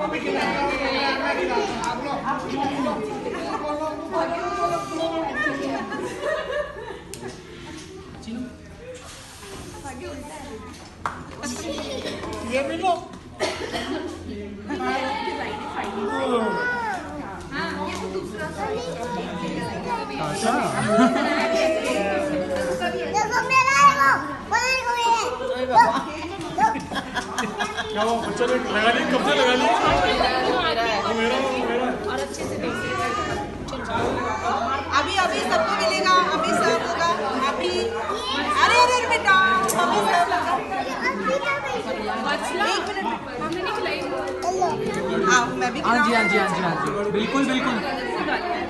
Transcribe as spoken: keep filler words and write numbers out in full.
ये भी लो। अच्छा देखो मेरा है वो, बोले को ये क्या वो बच्चों ने लगा ली, कब से लगा ली? मेरा मेरा और अच्छे से अभी अभी सबको मिलेगा, अभी सर्व होगा अभी। अरे अरे बेटा अभी सर्व होगा। एक मिनट हमने नहीं खिलाई। हाँ मैं भी हाँ जी हाँ जी हाँ जी हाँ जी बिल्कुल बिल्कुल।